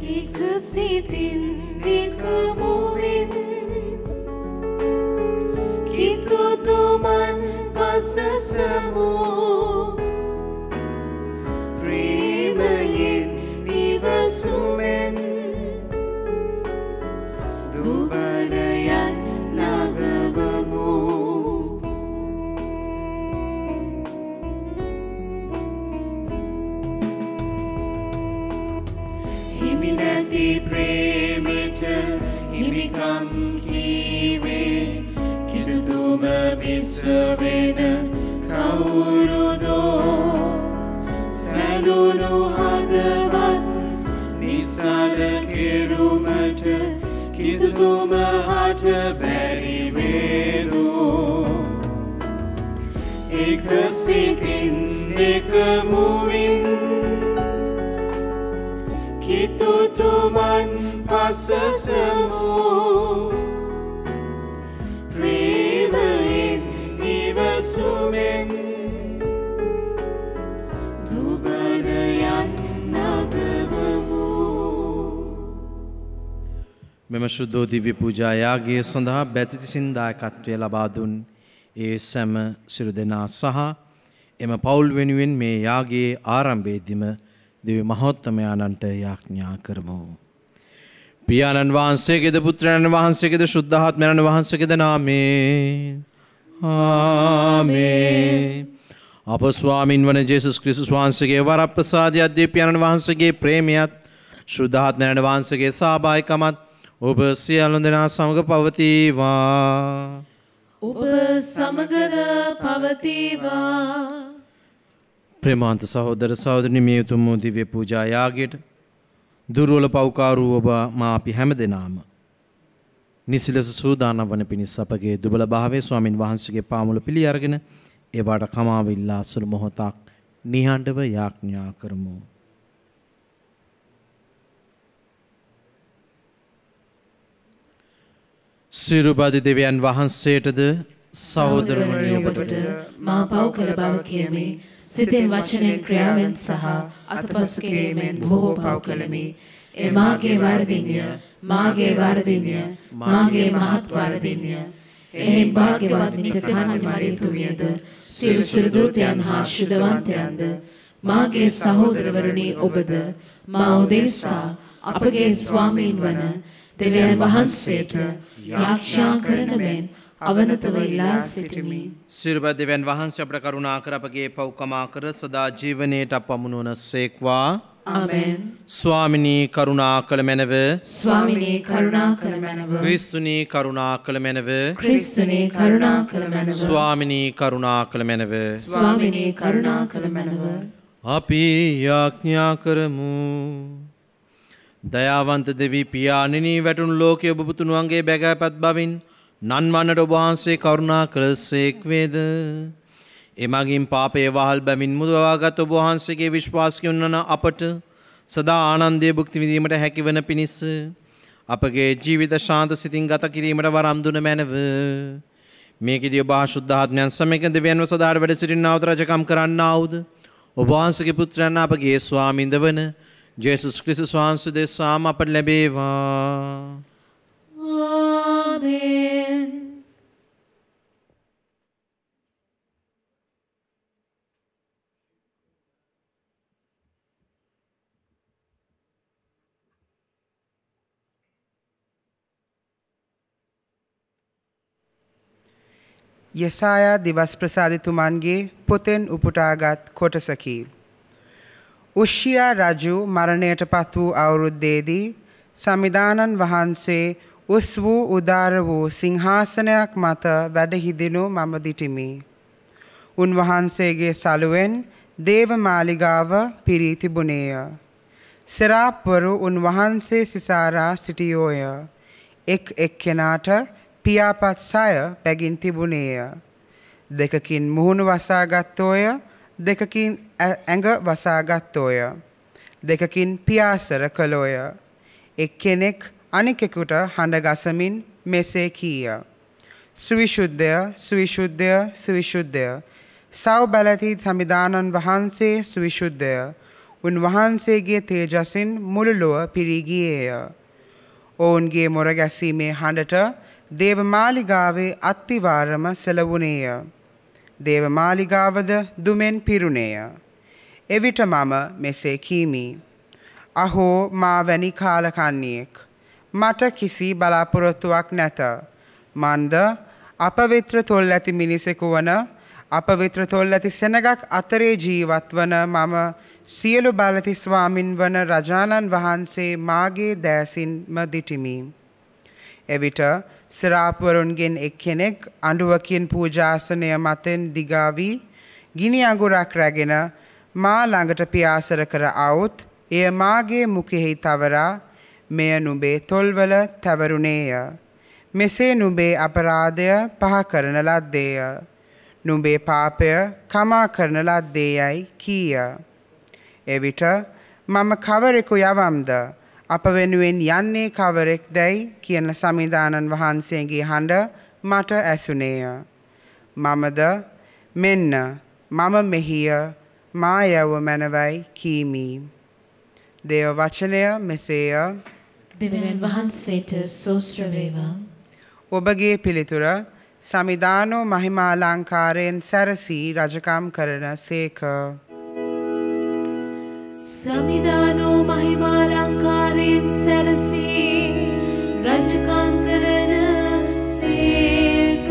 එක සිතින් එක මුවින් කිතුතුමන් පසසමු ප්‍රේමයෙන් නිවසුමෙන් දුබලයන් නගවමු හිමි නැති ප්‍රේමෙට හිමිකම් කීවේ කිතුතුම මිස වෙන කවුරුදෝ සැලුණු හදවත් නිසල කෙරුමට කිතුතුම හට බැරි වේදෝ එක සිතින් එක මුවින් කිතුතුමන් පසසමු ප්‍රේමයෙන් නිවසුමෙන් දුබලයන් නගවමු. මෙම ශුද්ධෝ දිව්‍ය පූජා යාගයේ සඳහා බැතිතිසින් දායකත්වය ලබා දුන් ඒ සෑම සිරු දෙනා සහ එම පවුල් වෙනුවෙන් මේ යාගයේ ආරම්භයේදීම දිව්‍ය මහෝත්තමයාණන්ට යාඥා කරමු. පියාණන් වහන්සේගේද පුත්‍රයන් වහන්සේගේද ශුද්ධාත්මයන් වහන්සේගේද නාමයෙන් ආමේන්. අප ස්වාමින් වන ජේසුස් ක්‍රිස්තුස් වහන්සේගේ වරප්‍රසාදයත් දෙවියන් වහන්සේගේ ප්‍රේමයත් ශුද්ධාත්මයන් වහන්සේගේ සහභාගීකමත් ඔබ සියලු දෙනා සමග පවතිවා. ඔබ සමගද පවතිවා. ප්‍රේමාන්ත සහෝදර සහෝදරනි මේ උතුම් දිව්‍ය පූජා යාගයට දුර්වල පව්කාරු ඔබ මා අපි හැමදෙනාම නිසි ලෙස සූදානම් වන පිණිස අපගේ දුබල භාවයේ ස්වාමින් වහන්සේගේ පාමුල පිළි අරගෙන ඒවාට කමාවිල්ලා සුළු මොහොතක් නිහඬව යාඥා කරමු. සිරුබදි දෙවියන් වහන්සේටද සහෝදරවරුනි ඔබට මා පව් කළ බව කියමි. සිතෙන් වචනෙන් ක්‍රියාවෙන් සහ අතපසු කිරීමෙන් බොහෝ පව් කළමි. ඒ මාගේ වරදින්ය, මාගේ වරදින්ය, මාගේ මහත් වරදින්ය. එහෙන් භාග්‍යවත් නිත්‍යකාන්ත මරියතුමියද සිරු දූතයන් හා ශුද්ධවන්තයන්ද මාගේ සහෝදරවරුනි ඔබද මා උදෙසා අපගේ ස්වාමීන් වන දෙවියන් වහන්සේට යාඥා කරන මෙන් අවනතව ඉල්ලා සිටිමි. සිරුබදි දෙවියන් වහන්සේ අපට කරුණා කර අපගේ පව්කමා කර සදා ජීවනයේට අපමුණුවන සේක්වා. ආමෙන්. ස්වාමිනී කරුණා කළ මැනව. ස්වාමිනී කරුණා කළ මැනව. ක්‍රිස්තුනී කරුණා කළ මැනව. ක්‍රිස්තුනී කරුණා කළ මැනව. ස්වාමිනී කරුණා කළ මැනව. ස්වාමිනී කරුණා කළ මැනව. අපි යාඥා කරමු. දයාවන්ත දෙවි පියාණෙනි වැටුණු ලෝකයේ ඔබ පුතුණුවන්ගේ බැගෑපත් බවින් නන්වන්නට ඔබ වහන්සේ කරුණා කළසේක් වේද. එමගින් පාපයේ වහල් බැමින් මුදවාගත් ඔබ වහන්සේගේ විශ්වාසයෙන් වන අපට සදා ආනන්දයේ භුක්ති විඳීමට හැකිවන පිණිස අපගේ ජීවිත ශාන්ත සිතින් ගත කිරීමට වරම් දුන මැනව. මේකෙදී ඔබ ආශුද්ධාත්මයන් සමග දෙවියන්ව සදාට වැඩ සිටින්නවත රජකම් කරන්නාවුද ඔබ වහන්සේගේ පුත්‍රයන් අපගේ ස්වාමින්ද වන ජේසුස් ක්‍රිස්තුස් වහන්සේ දෙසාම අපට ලැබේවා. ආමෙන්. යසායා දිවස් ප්‍රසාදිතුමන්ගේ පොතෙන් උපුටාගත් කොටසකි. උෂ්ෂියා රජු මරණයට පත් වූ අවුරුද්දේදී සමිදානන් වහන්සේ උස් වූ උදාර වූ සිංහාසනයක් මත වැඩ හිඳිනු මම දිටිමි. උන්වහන්සේගේ සලුවෙන් දේව මාලිගාව පිරී තිබුණේය. සෙරාප්වරු උන්වහන්සේ සිසාරා සිටියෝය. එක් එක්කෙනාට පියාපත් සය පැගින් තිබුණේය. දෙකකින් මුහුණු වසාගත්තෝය, දෙකකින් ඇඟ වසාගත්තෝය. දෙකකින් පියාසර කළෝය. එක්කෙනෙක් අනිකෙකුට හඬ ගසමින් මෙසේ කීය. සුවිශුද්ධය, සුවිශුද්ධය, සුවිශුද්ධය. සව් බලති සමිදානන් වහන්සේ සුවිශුද්ධය. උන්වහන්සේගේ තේජසින් මුළු ලොව පිරී ගියේය. ඔවුන්ගේ මොර ගැසීමේ හඬට දේවමාලිගාවේ අත්තිවාරම සෙලවුණේය. දේවමාලිගාවද දුමෙන් පිරුණේය. එවිට මම මෙසේ කීමි. අහෝ මා වැනි කාලකන්නියෙක්. මට කිසි බලාපොරොත්තුවක් නැත. මන්ද අපවිත්‍ර තොල් ඇති මිනිසෙකු වන අපවිත්‍ර තොල් ඇති සෙනගක් අතරේ ජීවත් වන මම සියලු බලති ස්වාමින් වන රජාණන් වහන්සේ මාගේ දෑසින්ම දිටිමි. එවිට සිරාපවරුන්ගෙන් එක්කෙනෙක් අඬුවකින් පූජාසනය මතෙන් දිගාවී ගිනි අඟුරක් රැගෙන මා ළඟට පියාසර කර આવුත් එය මාගේ මුඛෙහි තවරා මෙය නුඹේ තොල්වල තැවරුණේය. මෙසේ නුඹේ අපරාධය පහ කරන ලද්දේය. නුඹේ පාපය කමා කරන ලද්දේයයි කීය. එවිට මම කවරෙකු යවම්ද අප වෙනුවෙන් යන්නේ කවරෙක් දැයි කියන සමිදානන් වහන්සේගේ හඬ මට ඇසුනේය. මමද මෙන්න මම මෙහිය මා යව මැනවයි කීමි. දේව වචනය මෙසේය. දෙවියන් වහන්සේට සෝස්ත්‍ර වේවා. ඔබගේ පිළිතුර සමිදානෝ මහිමාලංකාරයෙන් සැරසී රජකම් කරන සේක. සමිදානෝ මහිමාලංකාරයෙන් සැරසී රජකම් කරන සේක.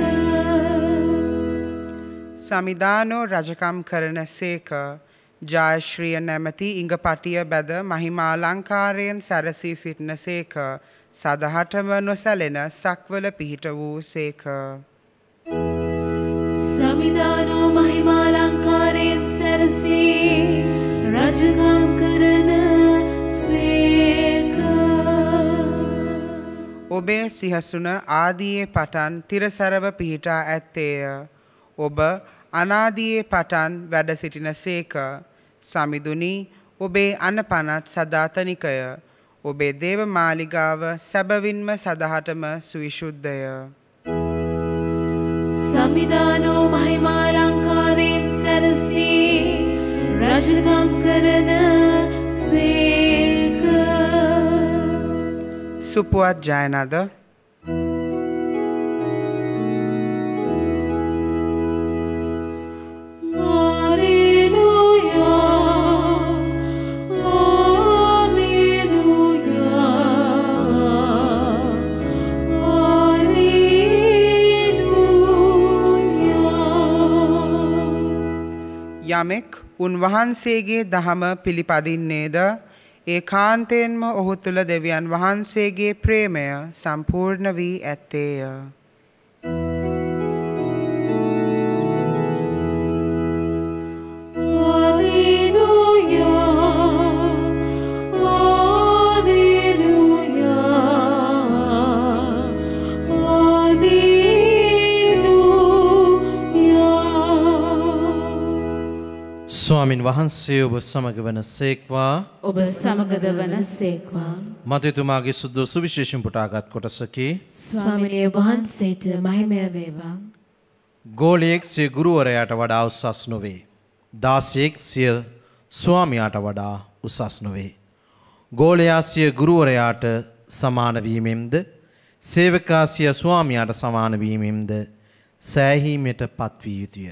සමිදානෝ රජකම් කරන සේක. ජයශ්‍රිය නැමැති ඉඟපටිය බැද මහිමාලංකාරයෙන් සැරසී සිටින සේක. සදහටම නොසැලෙන සක්වල පිහිට වූ සේක. සමිදානෝ මහිමාලංකාරයෙන් සැරසී රජකම් කරන සේක. ඔබේ සිහසුන ආදියේ පටන් තිරසරව පිහිටා ඇත්තේය. ඔබ අනාදියේ පටන් වැඩ සිටින සේක. සමිඳුනි ඔබේ අනපනත් සදාතනිකය. ඔබේ දේව මාලිගාව සැබවින්ම සදහටම සවිශුද්ධය. සමිදානෝ මහිමාලංකාරයෙන් සැරසී රජකම් කරන සේක. සුපුවත් ජයනද යමෙක් උන්වහන්සේගේ දහම පිළිපදින්නේද ඒ කාන්තයෙන්ම ඔහු තුළ දෙවියන් වහන්සේගේ ප්‍රේමය සම්පූර්ණ වී ඇත්තේය. ස්වාමින් වහන්සේ ඔබ සමග වන සේක්වා. ඔබ සමගද වන සේක්වා. මතයතුමාගේ සුද්ද සුවිශේෂයෙන් පුටාගත් කොටසකි. ස්වාමිනේ වහන්සේට මහිමය වේවා. ගෝලයෙක් සිය ගුරුවරයාට වඩා උසස් නොවේ. දාසයෙක් සිය ස්වාමියාට වඩා උසස් නොවේ. ගෝලයා සිය ගුරුවරයාට සමාන වීමෙන්ද සේවකයා සිය ස්වාමියාට සමාන වීමෙන්ද සෑහීමට පත්විය යුතුය.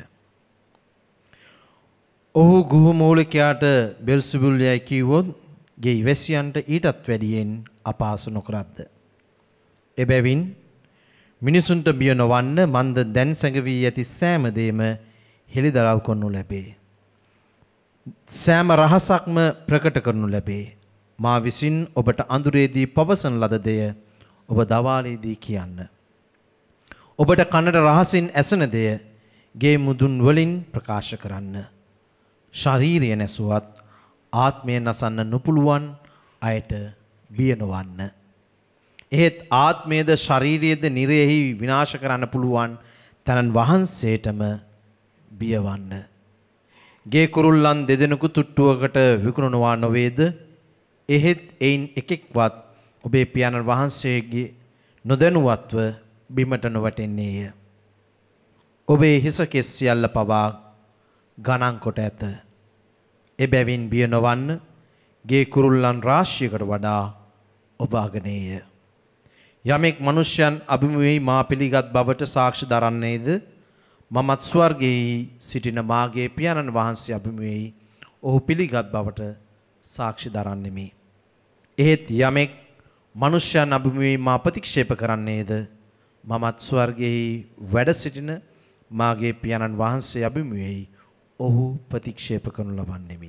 ඔහු ගෘහ මූලිකයාට බෙල්සෙබුල් යයි කිව්වොත් ගෙයි වැසියන්ට ඊටත් වැඩියෙන් අපහාස නොකරත්ද? එබැවින් මිනිසුන්ට බිය නොවන්න මන්ද දැන් සැඟවී ඇති සෑම දෙයක්ම හෙළිදරව් කරනු ලැබේ. සෑම රහසක්ම ප්‍රකට කරනු ලැබේ. මා විසින් ඔබට අඳුරේදී පවසන ලද දෙය ඔබ දවාලේදී කියන්න. ඔබට කනට රහසින් ඇසෙන දෙය ගේ මුදුන් වලින් ප්‍රකාශ කරන්න. ශරීරය නැසුවත් ආත්මය නසන්න නොපුළුවන් අයට බිය නොවන්න. එහෙත් ආත්මයේද ශරීරයේද නිරයෙහි විනාශ කරන්න පුළුවන් තනන් වහන්සේටම බියවන්න. ගේ කුරුල්ලන් දෙදෙනෙකු තුට්ටුවකට විකුණනවා නොවේද? එහෙත් එයින් එකෙක්වත් ඔබේ පියාණන් වහන්සේගේ නොදැනුවත්ව බිමට නොවැටෙන්නේය. ඔබේ හිස කෙස් සියල්ල පවා ගණන් කොට ඇත. එබැවින් බිය නොවන්න. ගේ කුරුල්ලන් රාශියකට වඩා ඔබ අගනේය. යමෙක් මනුෂ්‍යයන් අභිමුවේ මා පිළිගත් බවට සාක්ෂි දරන්නේද මමත් ස්වර්ගයේ සිටින මාගේ පියාණන් වහන්සේ අභිමුවේ ඔහු පිළිගත් බවට සාක්ෂි දරන්නෙමි. එහෙත් යමෙක් මනුෂ්‍යයන් අභිමුවේ මා ප්‍රතික්ෂේප කරන්නේද මමත් ස්වර්ගයේ වැඩ සිටින මාගේ පියාණන් වහන්සේ අභිමුවේ ඔහු ප්‍රතික්ෂේප කරනු ලබන්නෙමි.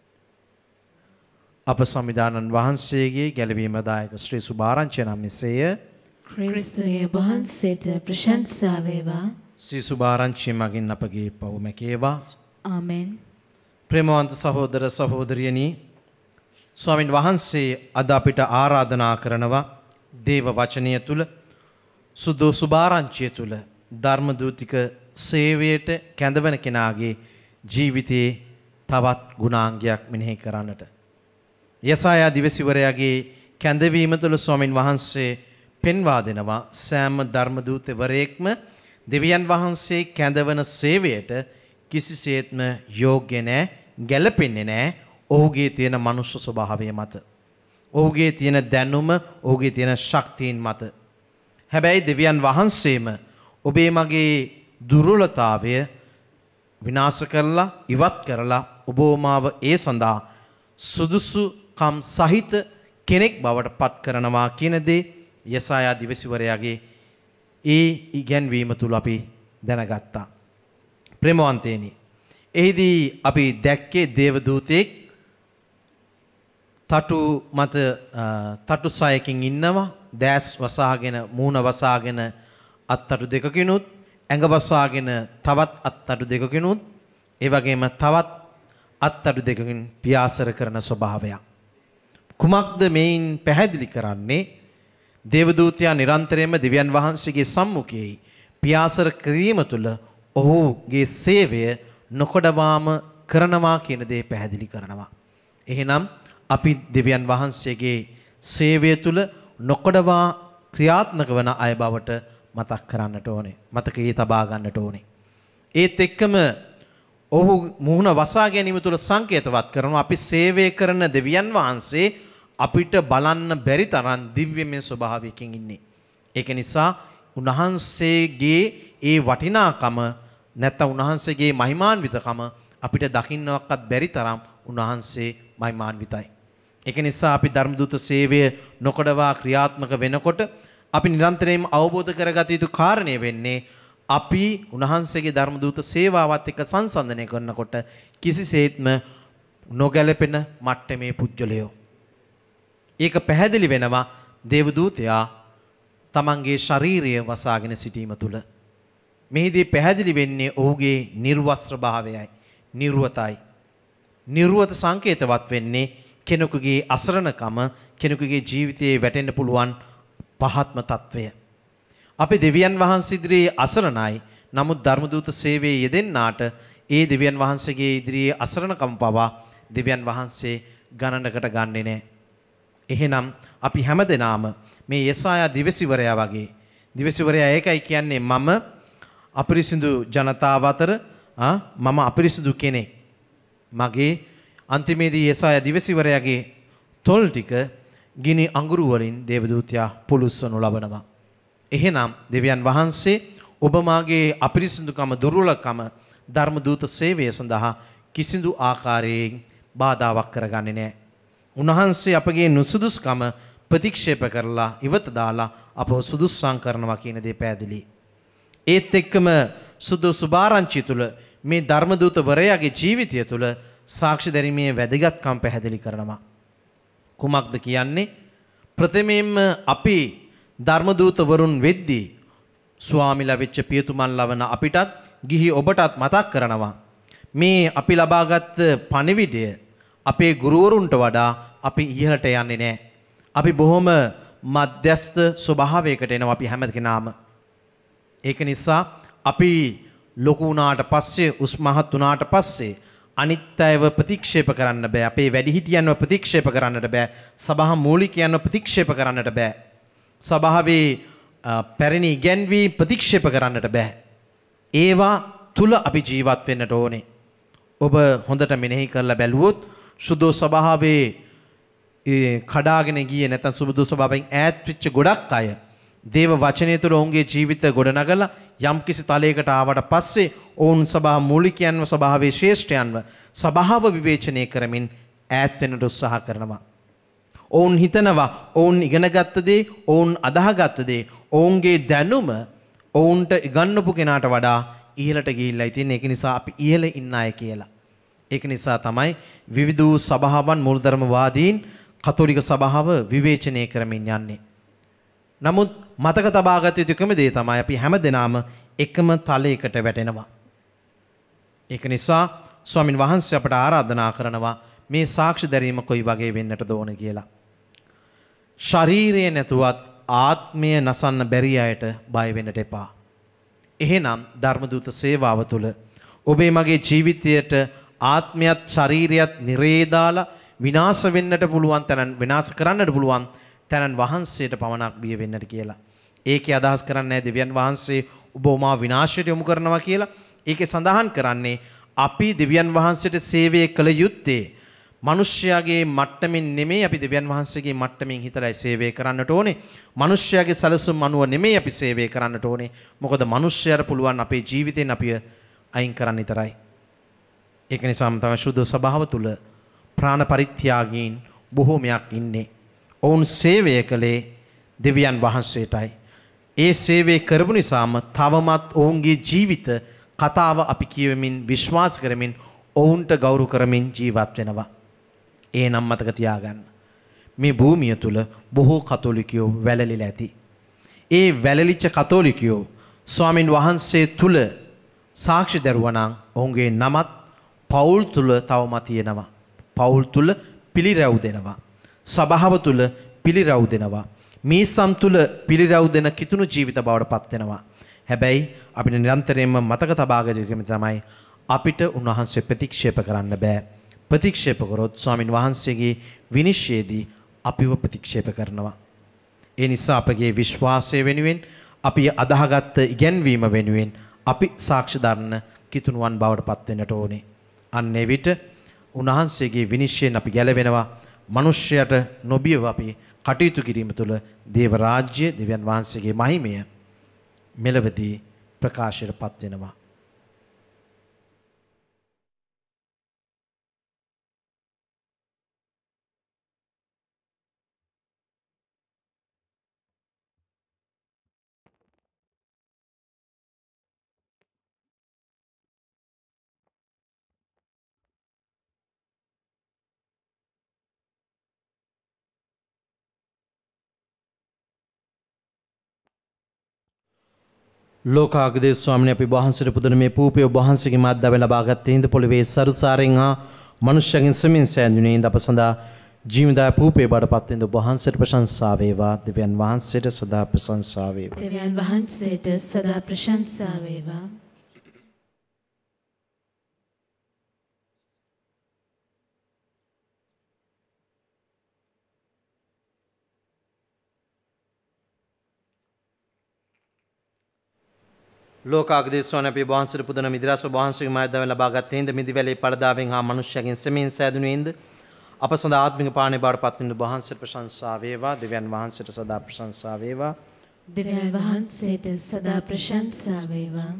අප සම්විධානන් වහන්සේගේ ගැලවීමදායක ශ්‍රී සුභාරංචිය නම් මෙසේය. ක්‍රිස්තුයේ වහන්සේට ප්‍රශංසා වේවා. ශ්‍රී සුභාරංචිය මගින් අපගේ පව් මැකේවා. ආමෙන්. ප්‍රේමවන්ත සහෝදර සහෝදරියනි, ස්වාමින් වහන්සේ අද අපිට ආරාධනා කරනවා දේව වචනය තුල සුදු සුභාරංචිය තුල ධර්ම දූතික සේවයට කැඳවන කෙනාගේ ජීවිතයේ තවත් ගුණාංගයක් මෙනෙහි කරන්නට. යසායා දිවසිවරයාගේ කැඳවීම තුළ ස්වාමින් වහන්සේ පෙන්වා දෙනවා සෑම ධර්ම දූතවරයෙක්ම දෙවියන් වහන්සේ කැඳවන සේවයට කිසිසේත්ම යෝග්‍ය නැහැ, ගැළපෙන්නේ නැහැ ඔහුගේ තියෙන මනුෂ්‍ය ස්වභාවය මත. ඔහුගේ තියෙන දැනුම, ඔහුගේ තියෙන ශක්තියින් මත. හැබැයි දෙවියන් වහන්සේම ඔබේ මගේ දුර්වලතාවය විනාශ කරලා ඉවත් කරලා ඔබ මාව ඒ සඳහා සුදුසුකම් සහිත කෙනෙක් බවට පත් කරනවා කියන දේ යසායා දිවසිවරයාගේ ඒ ඉගැන්වීම තුල අපි දැනගත්තා. ප්‍රේමවන්තේනි, එහිදී අපි දැක්කේ දේවදූතෙක් තටු මත තටු සයකින් ඉන්නවා, දැස් වසාගෙන මූණ වසාගෙන අත්තටු දෙකකිනුත්, ඇඟ වසාගෙන තවත් අත්තටු දෙකකිනුත්, ඒ වගේම තවත් අත්තටු දෙකකින් පියාසර කරන ස්වභාවයක්. කුමක්ද මේන් පැහැදිලි කරන්නේ? දේවදූතයා නිරන්තරයෙන්ම දෙවියන් වහන්සේගේ සම්මුඛයේ පියාසර කිරීම තුළ ඔහුගේ සේවය නොකඩවාම කරනවා කියන දේ පැහැදිලි කරනවා. එහෙනම් අපි දෙවියන් වහන්සේගේ සේවය තුළ නොකඩවා ක්‍රියාත්මක වන අය බවට මතක් කරන්නට ඕනේ. මතකයේ තබා ගන්නට ඕනේ. ඒත් එක්කම ඔහු මුහුණ වසා ගැනීම තුළ සංකේතවත් කරනවා අපි සේවය කරන දෙවියන් වහන්සේ අපිට බලන්න බැරි තරම් දිව්‍යමය ස්වභාවයකින් ඉන්නේ. ඒක නිසා උන්වහන්සේගේ ඒ වටිනාකම නැත්නම් උන්වහන්සේගේ මහිමාන්විතකම අපිට දකින්නවත් බැරි තරම් උන්වහන්සේ මහිමාන්විතයි. ඒක නිසා අපි ධර්ම දූත සේවය නොකඩවා ක්‍රියාත්මක වෙනකොට අපි නිරන්තරයෙන්ම අවබෝධ කරගත යුතු කාරණේ වෙන්නේ අපි උන්වහන්සේගේ ධර්ම දූත සේවාවත් එක්ක සංසන්දනය කරනකොට කිසිසේත්ම නොගැලපෙන මට්ටමේ පුජ්‍යලයෝ. ඒක පැහැදිලි වෙනවා දේවදූතයා තමන්ගේ ශාරීරිය වසාගෙන සිටීම තුළ. මෙහිදී පැහැදිලි වෙන්නේ ඔහුගේ නිර්වස්ත්‍ර භාවයයි, නිර්වතයි. නිර්වත සංකේතවත් වෙන්නේ කෙනෙකුගේ අසරණකම, කෙනෙකුගේ ජීවිතයේ වැටෙන්න පුළුවන් පහත්ම తත්වය. අපි දෙවියන් වහන්සේ ඉදිරියේ අසරණයි. නමුත් ධර්ම දූත සේවයේ යෙදෙන්නාට ඒ දෙවියන් වහන්සේගේ ඉදිරියේ අසරණකම පවා දෙවියන් වහන්සේ ගණනකට ගන්නෙ නැහැ. එහෙනම් අපි හැමදෙනාම මේ යසායා දිවසිවරයා වගේ දිවසිවරයා ඒකයි කියන්නේ මම අපිරිසිදු ජනතාව අතර මම අපිරිසිදු කෙනෙක්. මගේ අන්තිමේදී යසායා දිවසිවරයාගේ තොල් ටික ගිනි අඟුරු වලින් දේවදූතයා පුලුස්සනු ලබනවා. එහෙනම් දෙවියන් වහන්සේ ඔබ මාගේ අපිරිසිදුකම, දුර්වලකම ධර්ම දූත සේවය සඳහා කිසිදු ආකාරයෙන් බාධාවක් කරගන්නේ නැහැ. උන්වහන්සේ අපගේ නුසුදුස්කම ප්‍රතික්ෂේප කරලා ඉවත දාලා අපව සුදුස්සම් කරනවා කියන දේ පැහැදිලි. ඒත් එක්කම සුදු සුභාරංචිය තුළ මේ ධර්ම දූත වරයාගේ ජීවිතය තුළ සාක්ෂි දැරීමේ වැදගත්කම් පැහැදිලි කරනවා. කුමක්ද කියන්නේ? ප්‍රථමයෙන්ම අපි ධර්ම දූත වරුන් වෙද්දී ස්වාමිලා වෙච්ච පියතුමන් ලවන අපිටත් ගිහි ඔබටත් මතක් කරනවා මේ අපි ලබාගත් පණිවිඩය අපේ ගුරුවරුන්ට වඩා අපි ඉහළට යන්නේ නැහැ. අපි බොහොම මධ්‍යස්ථ ස්වභාවයකට එනවා අපි හැම කෙනාම. ඒක නිසා අපි ලොකු වුණාට පස්සේ, උස් මහත් වුණාට පස්සේ අනිත් අයව ප්‍රතික්ෂේප කරන්න බෑ. අපේ වැඩිහිටියන්ව ප්‍රතික්ෂේප කරන්නට බෑ. සභා මූලිකයන්ව ප්‍රතික්ෂේප කරන්නට බෑ. සභාවේ පැරණි ඉගැන්වීම් ප්‍රතික්ෂේප කරන්නට බෑ. ඒවා තුල අපි ජීවත් වෙන්නට ඕනේ. ඔබ හොඳට මෙනෙහි කරලා බැලුවොත් සුදු සභාවේ කඩාගෙන ගියේ නැත්නම් සුබදු ස්වභාවයෙන් ඈත් වෙච්ච ගොඩක් අය දේව වචනය තුළ ඔවුන්ගේ ජීවිත ගොඩනගලා යම්කිසි තලයකට ආවට පස්සේ ඔවුන් සභා මූලිකයන්ව සභාවේ ශ්‍රේෂ්ඨයන්ව සභාව විවේචනය කරමින් ඈත් වෙන්නට උත්සාහ කරනවා. ඔවුන් හිතනවා ඔවුන් ඉගෙනගත්ත දේ, ඔවුන් අදාහගත්ත දේ, ඔවුන්ගේ දැනුම ඔවුන්ට ඉගන්නපු කෙනාට වඩා ඉහළට ගිහිල්ලා ඉතින් ඒක නිසා අපි ඉහළ ඉන්න අය කියලා. ඒක නිසා තමයි විවිධ සභාවන් මූලධර්මවාදීන් කතෝලික සභාව විවේචනය කරමින් යන්නේ. නමුත් මතක තබාගත යුතු එකම දේ තමයි අපි හැමදෙනාම එකම තලයකට වැටෙනවා. ඒක නිසා ස්වාමින් වහන්සේ අපට ආරාධනා කරනවා මේ සාක්ෂි දැරීම කොයි වගේ වෙන්නටද ඕන කියලා. ශරීරය නැතුවත් ආත්මය නසන්න බැරි අයට බය වෙන්නට එපා. එහෙනම් ධර්මදූත සේවාව තුළ ඔබේ මගේ ජීවිතයට ආත්මයත් ශරීරයත් නිරේ දාලා විනාශ වෙන්නට පුළුවන් තැනන් විනාශ කරන්නට පුළුවන් තැනන් වහන්සේට පමණක් බිය වෙන්නට කියලා. ඒකේ අදහස් කරන්නේ දෙවියන් වහන්සේ ඔබ මා විනාශයට යොමු කරනවා කියලා. ඒකේ සඳහන් කරන්නේ අපි දෙවියන් වහන්සේට සේවය කළ යුත්තේ මිනිස්යාගේ මට්ටමින් නෙමෙයි, අපි දෙවියන් වහන්සේගේ මට්ටමින් හිතලා සේවය කරන්නට ඕනේ. මිනිස්යාගේ සැලසුම් අනුව නෙමෙයි අපි සේවය කරන්නට ඕනේ. මොකද මිනිස්යාට පුළුවන් අපේ ජීවිතෙන් අපිව අයින් කරන්න විතරයි. ඒක නිසාම තමයි සුද්ධ සභාව තුල ප්‍රාණ පරිත්‍යාගීන් බොහෝමයක් ඉන්නේ. ඔවුන් සේවය කළේ දෙවියන් වහන්සේටයි. ඒ සේවය කරපු නිසාම තවමත් ඔවුන්ගේ ජීවිත කතාව අපි කියවමින් විශ්වාස කරමින් ඔවුන්ට ගෞරව කරමින් ජීවත් වෙනවා. ඒ නම් මතක තියාගන්න. මේ භූමිය තුල බොහෝ කතෝලිකයෝ වැළලීලා ඇති. ඒ වැළලිච්ච කතෝලිකයෝ ස්වාමින් වහන්සේ තුල සාක්ෂි දරුවා නම් ඔවුන්ගේ නමත් පවුල් තුල තවම තියෙනවා. පවුල් තුල පිළිරැව් දෙනවා. සභාව තුල පිළිරැව් දෙනවා. මීසම් තුල පිළිරැව් දෙන කිතුණු ජීවිත බවට පත් වෙනවා. හැබැයි අපිට නිරන්තරයෙන්ම මතක තබා ගත යුතු තමයි අපිට උන්වහන්සේ ප්‍රතික්ෂේප කරන්න බෑ. ප්‍රතික්ෂේප කරොත් ස්වාමින් වහන්සේගේ විනිශ්චයේදී අපිව ප්‍රතික්ෂේප කරනවා. ඒ නිසා අපගේ විශ්වාසය වෙනුවෙන් අපි අදාහගත් ඉගැන්වීම වෙනුවෙන් අපි සාක්ෂි දරන කිතුණුවන් බවට පත් වෙන්නට ඕනේ. අන්න ඒ විට උන්වහන්සේගේ විනිශ්චයෙන් අපි ගැලවෙනවා. මිනිස්යාට නොබියව අපි කටයුතු කිරීම තුළ දේව රාජ්‍ය දෙවියන් වහන්සේගේ මහිමය මෙලවදී ප්‍රකාශයට පත් වෙනවා. ලෝකාග්‍රේ ස්වාමීන් අපි වහන්සේට පුදන මේ පූපේ ඔබ වහන්සේගේ මාධ්‍යයෙන් ලබාගත් හිඳ පොළවේ සරුසාරෙන් හා මනුෂ්‍යයන්ගෙන් සෙමින් සෑදුනේ ඉඳ අප සඳහා ජීවදාය පූපේ බඩපත් වෙන ඔබ වහන්සේට ප්‍රශංසා වේවා. දෙවියන් වහන්සේට සදා ප්‍රශංසා වේවා. දෙවියන් වහන්සේට සදා ප්‍රශංසා වේවා. ලෝකාග්‍රේස්වන අපේ වහන්සේට පුදන මිදිරස වහන්සේගේ මාධ්‍යයෙන් ලබාගත් හිඳ මිදිවැලේ පළදාවෙන් හා මනුෂ්‍යයන්ගෙන් සෙමින් සෑදුනේ ඉඳ අප සඳහා ආත්මික පාණේ බාරපත් වෙන වහන්සේට ප්‍රශංසා වේවා. දෙවියන් වහන්සේට සදා ප්‍රශංසා වේවා. දෙවියන් වහන්සේට සදා ප්‍රශංසා වේවා.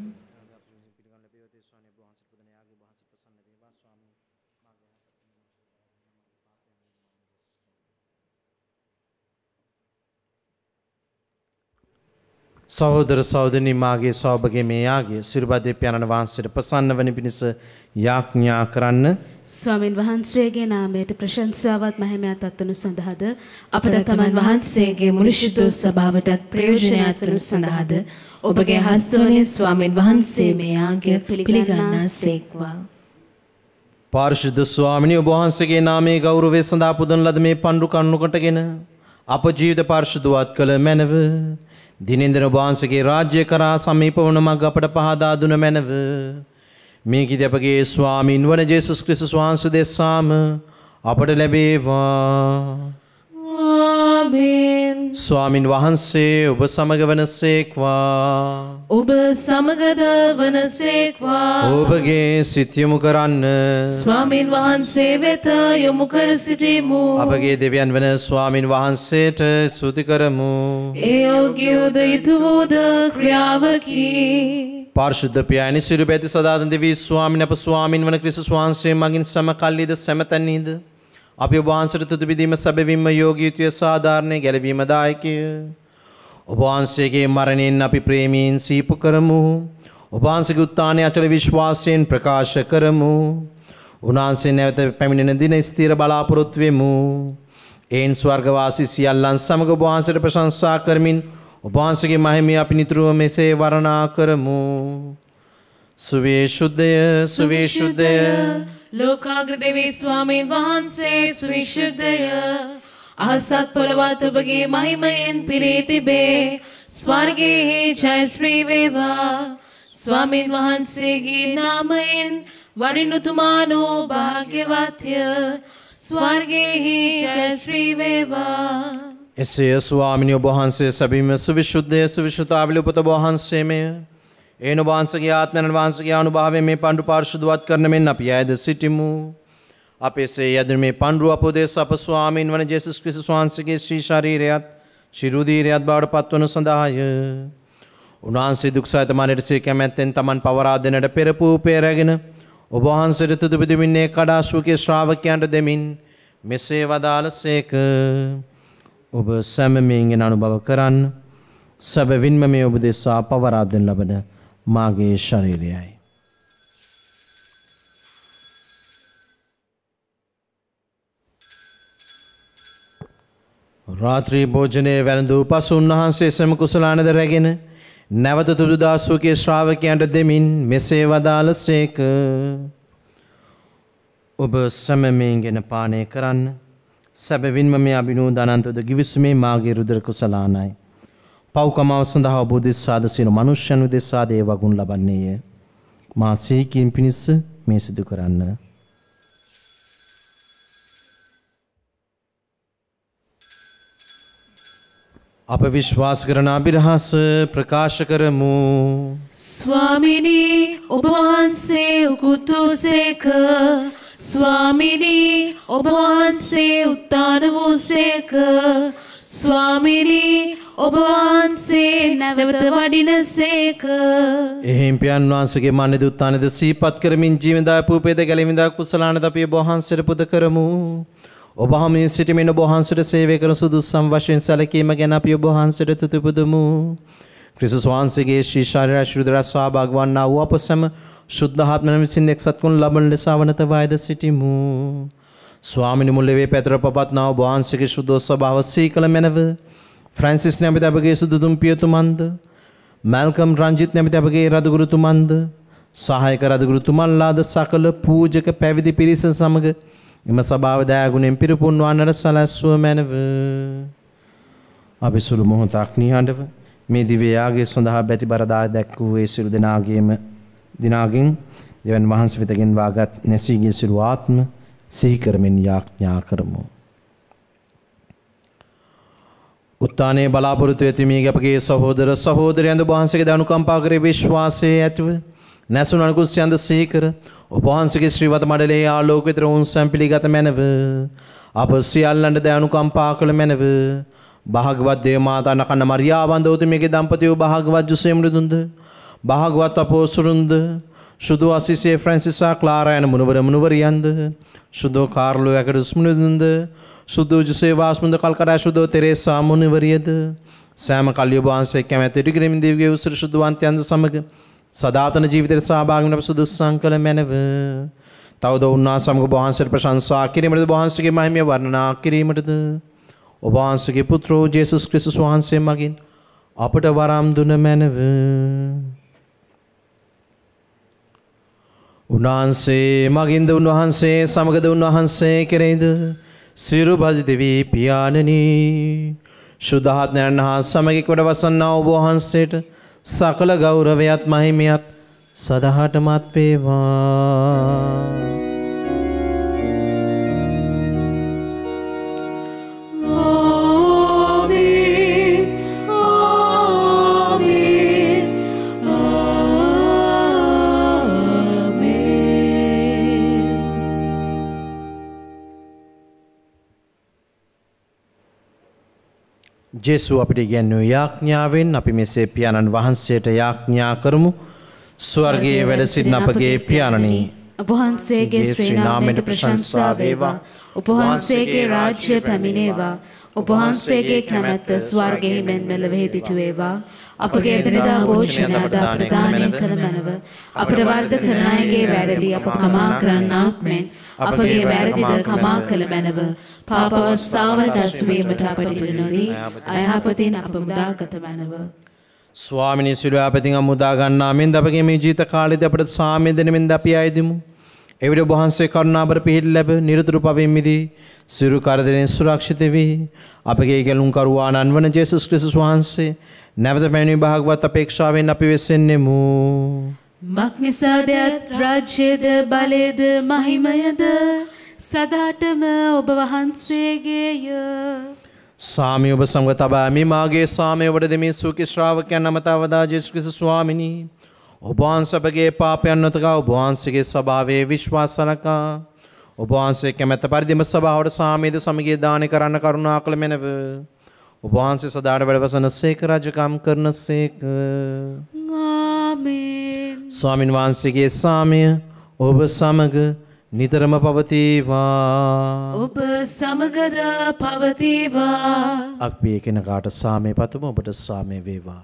සහෝදර සහෝදරනි මාගේ සෞභාග්‍ය මේ යාගය සිරුබදේ පියාණන් වහන්සේට ප්‍රසන්න වන පිණිස යාඥා කරන්න. ස්වාමින් වහන්සේගේ නාමයට ප්‍රශංසාවත් මහිමයත් අත්වනු සඳහාද අපට තමන් වහන්සේගේ මුළු ශුද්ධ සභාවටත් ප්‍රයෝජනවත් වනු සඳහාද ඔබගේ හස්තවලින් ස්වාමින් වහන්සේ මේ යාගය පිළිගන්නාසේක්වා. පාරිශුද්ධ ස්වාමිනී ඔබ වහන්සේගේ නාමයේ ගෞරවය සඳහා පුදන ලද මේ පඬු කන්නු කොටගෙන අප ජීවිත පාරිශුද්ධවත් කළ මැනව. දිනෙන්දර වහන්සේගේ රාජ්‍ය කරා සමීප වන මඟ අපට පහදා දුන මැනව. මේ කිද අපගේ ස්වාමීන් වන ජේසුස් ක්‍රිස්තුස් වහන්සේ දෙසාම අපට ලැබේවා. ආමේන්. ස්වාමින් වහන්සේ ඔබ සමග වනසේක්වා. ඔබ සමගද වනසේක්වා. ඔබගේ සිත යොමු කරන්න. ස්වාමින් වහන්සේ වෙත යොමු කර සිටිමු. අපගේ දෙවියන් වන ස්වාමින් වහන්සේට ස්තුති කරමු. ඒ යෝග්‍යෝද යුතුවෝද ක්‍රියාවකි. පාර්ශුද්ධ පියාණනි සිරු පැති සදාතන් දෙවී ස්වාමින් අප ස්වාමින් වන ක්‍රිස්තුස් වහන්සේ මගින් සමකල්ලිද සැමතැන්නීද අපි ඔබ වහන්සේට තුති පිදීම සැබවින්ම යෝගීත්වය සාධාරණේ ගැලවීම දායකය. ඔබ වහන්සේගේ මරණයෙන් අපි ප්‍රේමයෙන් සීප කරමු. ඔබ වහන්සේගේ උත්ථානය අචල විශ්වාසයෙන් ප්‍රකාශ කරමු. උන්වහන්සේ නැවත පැමිණෙන දින ස්ථිර බලාපොරොත්තු වෙමු. එයින් ස්වර්ගවාසී සියල්ලන් සමග ඔබ වහන්සේට ප්‍රශංසා කරමින් ඔබ වහන්සේගේ මහිමය අපි නිතරම මෙසේ වර්ණනා කරමු. සුවිශුද්ධය සුවිශුද්ධය ලෝකාග්‍ර දෙවී ස්වාමීන් වහන්සේ සුවිශුද්ධය. අහසත් පොළවත් ඔබගේ මහිමයෙන් පිරී තිබේ. ස්වර්ගයේ ජයශ්‍රී වේවා. ස්වාමීන් වහන්සේගේ නාමයෙන් වරිණුතුමානෝ භාග්‍යවත්ය. ස්වර්ගයේ ජයශ්‍රී වේවා. එසේ ස්වාමිනි ඔබ වහන්සේ සැබවින්ම සුවිශුද්ධය සුවිශුද්ධාවිල උපත ඔබ වහන්සේමය. ඒන වහන්සේගේ ආත්මයන් වහන්සේගේ අනුභවයෙන් මේ පඬු පාරිශුද්ධවත් කරන මෙන් අපි ඇයද සිටිමු. අපේසේ යදින මේ පඬු අපෝදේශ අප ස්වාමීන් වන ජේසුස් ක්‍රිස්තුස් වහන්සේගේ ශ්‍රී ශරීරයත් ශ්‍රී රුධිරයත් බවට පත්වනු සඳහාය. උන්වහන්සේ දුක් සහිත මරණයට කැමැත්තෙන් තමන් පවරා දෙන්නට පෙර පූපය රැගෙන ඔබ වහන්සේට තුතු පිදුමින්නේ කඩාසුකේ ශ්‍රාවකයන්ට දෙමින් මෙසේ වදාළසේක. ඔබ සැමමින්ගෙන අනුභව කරන්න. සැබවින්ම මේ ඔබ දෙසා පවරා දෙන ලබන මාගේ ශරීරයයි. රාත්‍රී භෝජනයේ වැළඳූ පසු උන්වහන්සේ සම කුසලානද රැගෙන නැවත තුදුදාසුකේ ශ්‍රාවකයන්ට දෙමින් මෙසේ වදාළසේක. ඔබ සැමමින්ගෙන පානය කරන්න. සැබවින්ම මේ අභිනූ දනන්තද ගිවිසුමේ මාගේ රුධිර කුසලානයි. පව්කමාව සඳහා ඔබ දෙසාද සියලු මනුෂ්‍යයන් දෙසාද ඒ වගුන් ලබන්නේය. මා සීකින් පිණිස මේ සිදු කරන්න. අප විශ්වාස කරන අභිරහස ප්‍රකාශ කරමු. ස්වාමිනී ඔබ වහන්සේ උකුත් වූසේක. ස්වාමිනී ඔබ වහන්සේ උත්ථාන වූසේක. ස්වාමිනී ඔබ වහන්සේ නැවත වඩිනසේක. එහෙම්පියන් වහන්සේගේ මන්නද උත්ථානද සීපත් කරමින් ජීවදාය පූපේද ගැලවිඳා කුසලානද අපි ඔබ වහන්සේට පුද කරමු. ඔබ හමුවේ සිටමින් ඔබ වහන්සේට සේවය කරන සුදුසුම් වශයෙන් සැලකීම ගැන අපි ඔබ වහන්සේට තුති පුදමු. ක්‍රිස්තුස් වහන්සේගේ ශ්‍රී ශරීරය ශුද්ධ සහභාගී වන්නා වූ අප සැම ශුද්ධ ආත්මයන් විසින් එක්සත් කුණ ලබන ලෙස අවනත වයද සිටිමු. ස්වාමිනි මුල්ලේ පැතර පපත්නා ඔබ වහන්සේගේ ශුද්ධ ස්වභාව සීකල මැනව ෆ්‍රැන්සිස් නැමැති අපගේ සුදුතුම් පියතුමන්ද මැල්කම් රංජිත් නැමැති අපගේ රදගුරුතුමන්ද සහායක රදගුරුතුමන්ලාද සකල පූජක පැවිදි පිරිස සමග එම සභාව දයාගුණෙන් පිරිපුන් වන්නට සැලැස්වුව මැනව. අපි සුළු මොහොතක් නිහඬව මේ දිව්‍ය යාගය සඳහා බැතිබරදා දැක්වූ ඒ සියලු දිනාගෙන් දෙවන් වහන්සේ වෙතගෙන් වාගත් නැසීගේ සියලු ආත්ම සිහි කරමින් යාඥා කරමු. උත්ථානයේ බලාපොරොත්තු වෙතිමි අපගේ සහෝදර සහෝදරයන් වහන්සේගේ දනුකම්පා කරේ විශ්වාසයේ ඇතිව නැසුණු අනුකුස්යන්ද සිහි කර ඔබ වහන්සේගේ ශ්‍රීවත මඩලේ ආලෝක විතර උන්සම් පිළිගත මැනව. අප සියල්ලන්ට දනුකම්පා කළ මැනව. භාගවත් දේව මාතා නකන්න මරියාවන්ද උතුමේගේ දම්පතිව භාගවත් ජුසේ මෘදුන්ද භාගවත් අපෝස්තලුන්ද සුදු අසිසේ ෆ්‍රැන්සිසා ක්ලාරා යන මුණවරියන්ද සුදු කාර්ලෝ යකඩස් මෘදුන්ද සුදු ජුසේ වාස්මුන්ද කල්කඩා සුදු තෙරේසා මුණවරියද සෑම කල්යෝ වහන්සේ කැමැති ඉදිරිගමින් දිව්‍ය උසර සුදුවන්තයන්ද සමග සදාතන ජීවිතයට සහභාගී වන සුදුසුසං කළ මැනව. තවද උන්වහන්සේ සමග වහන්සේට ප්‍රශංසා කිරීමටද වහන්සේගේ මහිමය වර්ණනා කිරීමටද ඔබ වහන්සේගේ පුත්‍රෝ ජේසුස් ක්‍රිස්තුස් වහන්සේ මගින් අපට වරම් දුන මැනව. උන්වහන්සේ මගින්ද උන්වහන්සේ සමගද උන්වහන්සේ කෙරෙහිද සිරු බජිත වී පියාණනි ශුද්ධාත්මයන් හා සමග කොට වසන්නා ඔබ වහන්සේට සකල ගෞරවයත් මහිමයත් සදහටමත් වේවා. ආමේන්. ජේසු අපිට ඉගැන්වූ යාඥාවෙන් අපි මෙසේ පියාණන් වහන්සේට යාඥා කරමු. ස්වර්ගයේ වැඩ සිටින අපගේ පියාණනි, ඔබ වහන්සේගේ ශ්‍රී නාමයට ප්‍රශංසා වේවා. ඔබ වහන්සේගේ රාජ්‍ය පැමිණේවා. ඔබ වහන්සේගේ කැමැත්ත ස්වර්ගයේ මෙන් මෙලොවෙහි සිදු වේවා. අපගේ එදිනෙදා භෝජනය අද ප්‍රදානය කළ මැනව. අපට වරද කරන අයගේ වැරදි අප කමා කරන්නාක් මෙන් අපගේ වැරදිද කමා කළ මැනව. පාප අවස්ථාවට ඇස්වීමට අපට ඉඩ නොදී අයහපතින් අප මුදාගත මැනව. ස්වාමිනී සිළුයාපතින් අමුදා ගන්නා මෙන් අපගේ මේ ජීවිත කාලයේදී අපට සාමය දෙන මෙන් අපි ආයදිමු. එවිට ඔබ වහන්සේ කරුණාබර පිහිට ලැබ නිරතුරු පවෙන් මිදී සිරු කරදරෙන් සුරක්ෂිත වී අපගේ ගැලුම් කරුවාණන් වන ජේසුස් ක්‍රිස්තුස් වහන්සේ නැවත පැමිණි භාගවත් අපේක්ෂාවෙන් අපි වෙසෙන්නෙමු. මක්නිසාද රාජ්‍යද බලයද මහිමයද සදාටම ඔබ වහන්සේගේය. සාමය ඔබ සමග තබා මේ මාගේ සාමය ඔබට දෙමි සූකි ශ්‍රාවකයන් නමතවදා ජේසුස් ක්‍රිස්තුස් ස්වාමිනී, ඔබ වහන්සේ අපගේ පාපයන් නොතකා ඔබ වහන්සේගේ ස්වභාවයේ විශ්වාස සලකා ඔබ වහන්සේ කැමැත්ත පරිදිම සභාවට සාමයද සමගිය දානය කරන්න කරුණා කළ මැනව. ඔබ වහන්සේ සදාට වැඩවසන සේක රජකම් කරන සේක. ආමේන්. ස්වාමින් වහන්සේගේ සාමය ඔබ සමග නිතරම පවතිවා. ඔබ සමගද පවතිවා. අපි එකිනෙකාට සාමය පතමු. ඔබට සාමය වේවා.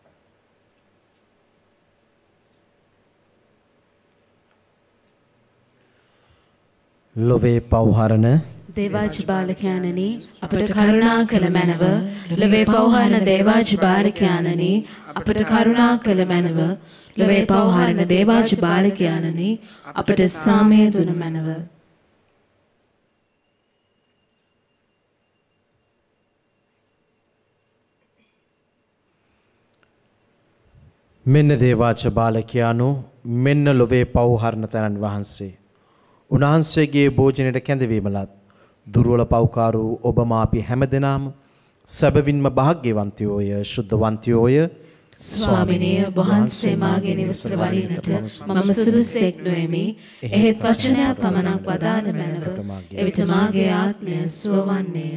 ලොවේ පවහරණ දේවාජ බාලකයාණනි, අපට කරුණා කළ මැනව. ලොවේ පවහරණ දේවාජ බාලකයාණනි, අපට කරුණා කළ මැනව. ලොවේ පවහරණ දේවාජ බාලකයාණනි, අපට සාමය දුන මැනව. මෙන්න දේවාච බාලකයාණෝ, මෙන්න ලොවේ පවහරණ තැනන් වහන්සේ. උන්වහන්සේගේ භෝජනයට කැඳවීමලත් දුර්වල පව්කාරු ඔබ මාපි හැමදෙනාම සැබවින්ම භාග්‍යවන්තයෝය, ශුද්ධවන්තයෝය. ස්වාමිනිය, වහන්සේ මාගේ නිවසට වඩින්නට මම සුදුසෙක් නොෙමි. එහෙත් වචනය පමණක් වදාළ මැනව. එවිට මාගේ ආත්මය සුවවන්නේය.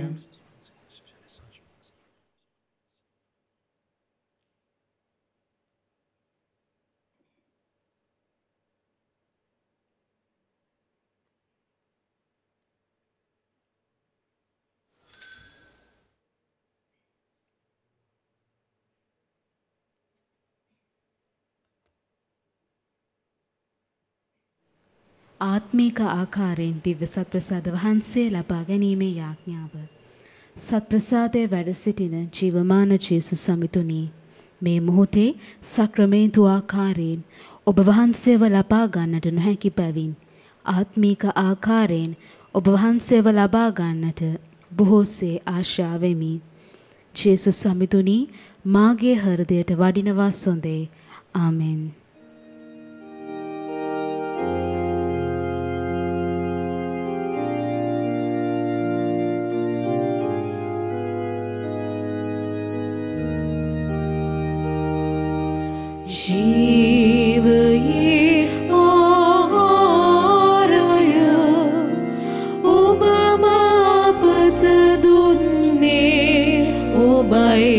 ආත්මික ආකාරයෙන් දිව්‍ය සත්ප්‍රසාද වහන්සේ ලබා ගැනීමේ යාඥාව. සත්ප්‍රසාදයේ වැඩ සිටින ජීවමාන ජේසුස් සමිතුනි, මේ මොහොතේ සක්‍රමේන්තු ආකාරයෙන් ඔබ වහන්සේව ලබා ගන්නට නොහැකි බැවින් ආත්මික ආකාරයෙන් ඔබ වහන්සේව ලබා ගන්නට බොහෝසේ ආශා වෙමි. ජේසුස් සමිතුනි, මාගේ හෘදයට වඩිනවා සොඳේ. ආමෙන්. ජීවයේ ආහාරය ඔබ මාපත දුන්නේ, ඔබයි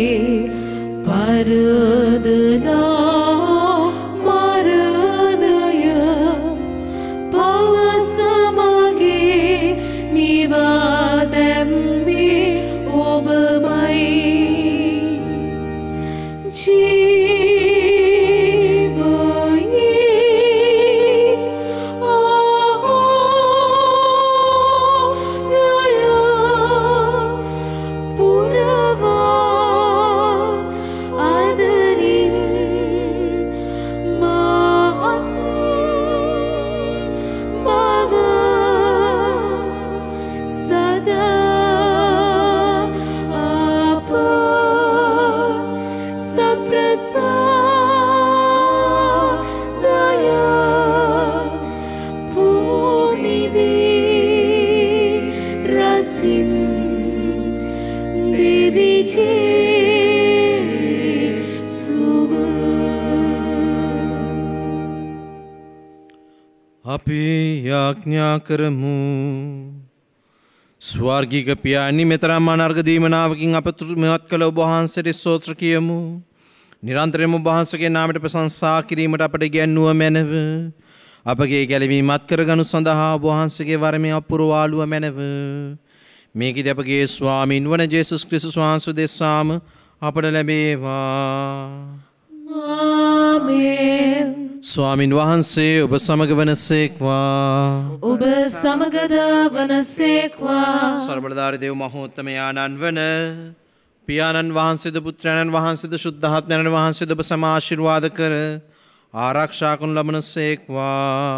පරදනා මරණය පවස මගේ නිවා දැම්මේ ඔබමයි. අපි යාඥා කරමු. ස්වර්ගික පියාණනි මෙතරම් අනර්ග දීමනාවකින් අප මෙවත් කළ ඔබ වහන්සේට ස්තෝත්‍ර කියමු. නිරන්තරයෙන්ම ඔබ වහන්සේගේ නාමයට ප්‍රශංසා කිරීමට අපට ඉගැන්වුව මැනව. අපගේ ගැලවීමත් කරගනු සඳහා ඔබ වහන්සේගේ වරමේ අපුරවාලුව මැනව. මේකද අපගේ ස්වාමීන් වන ජේසුස් ක්‍රිස්තුස් වහන්සේ දෙසාම අපට ලැබේවා. ආමේන්. ස්වාමින් වහන්සේ ඔබ සමග වනසේක්වා. ඔබ සමගද වනසේක්වා. සර්වබලධාරී දේව මහෝත්තමයාණන් වන පියාණන් වහන්සේද පුත්‍රයන්න් වහන්සේද ශුද්ධාත්මයන්න් වහන්සේද ඔබ සම ආශිර්වාද කර ආරක්ෂා කරනු ලබනසේක්වා.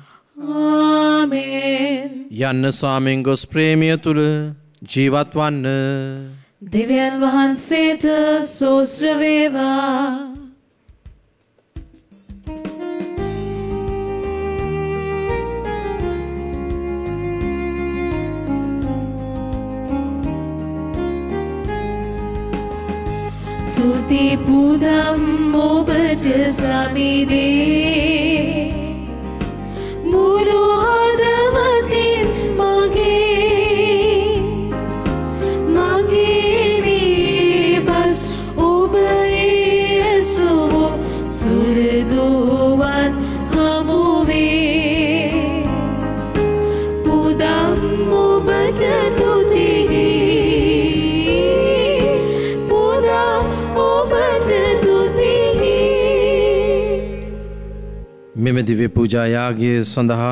ආමේන්. යන්න සාමෙන් ගොස් ප්‍රේමිය තුල ජීවත් වන්න. දෙවියන් වහන්සේට ස්තෝත්‍ර වේවා. තුති පුදම් ඔබට සමිදේ මුළු හදවතින් මගේ බස් ඔබ යේසුව සුරදුවන් හමුවේ පුදම් ඔබට තුතිගේ මෙම දිව්‍ය පූජා යාගය සඳහා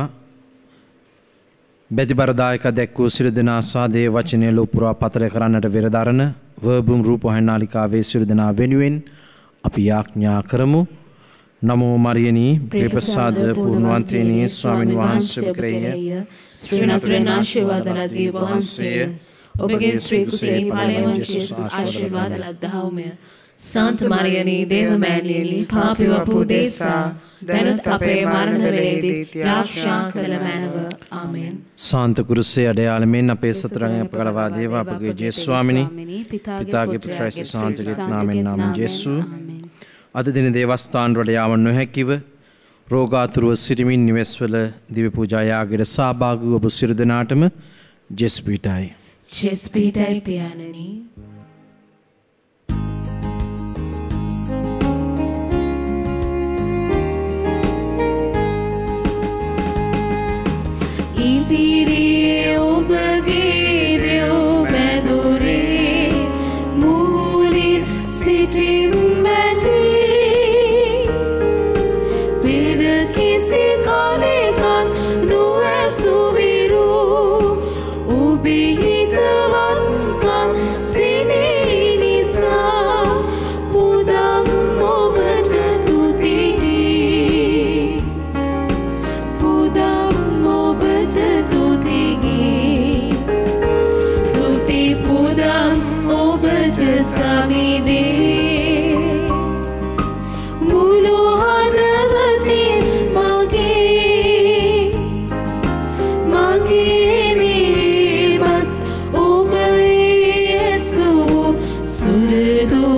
බැතිබරදායක දැක්වූ සියලු දෙනා සහ දේව වචනය ලොපුරා පතර කරන්නට වෙරදරන වර්බුම් රූපවාහිනී නාලිකාවේ සියලු දෙනා වෙනුවෙන් අපි යාඥා කරමු. නමෝ මරියනී ප්‍රේමසාද පූර්ණවන්තේනී ස්වාමීන් වහන්සේ කෙරෙහි ශ්‍රී නතුරේ ආශිර්වාද ලදී වහන්සේ ඔබගේ ශ්‍රී කුසේ පාලයන් ජේසුස් ආශිර්වාද ලද්දාහුමය. Sant Mariani Devamanieli Papiwa Desa දැනුත් අපේ මරණ වේලේදී ආරක්ෂා කළ මැනව. ආමේන්. සාන්ත කුරුසේ අඩයාලමෙන් අපේ සතරන් අපකලවා දේවා අපගේ ජේසුස් ස්වාමිනී පිතාගේ පුත්‍රයන් සාන්තගේ නාමයෙන් නාම ජේසු. අද දින දේවස්ථාන වල යාම නොහැකිව රෝගාතුරව සිටිමින් නිවෙස්වල දිව්‍ය පූජා යාගයට සහභාගී ඔබ සියලු දෙනාටම ජෙස් පීඨයි. ජෙස් පීඨයි පියාණනි. ඉදිරියේ ඔබගේ දෙව් මැදුරේ මුහුරින් සිටින් මැදී පෙර කිසි කාලයකත් නොඇසු විරු ඔබේ හිතවත්කම් සිනී නිසා පුදම් ඔබට තුතියි. පුදම් තුති පුදම් ඔබට සමිදේ මුළු හදවතින් මගේ මේ බස් ඔබ යේසුව සුරදු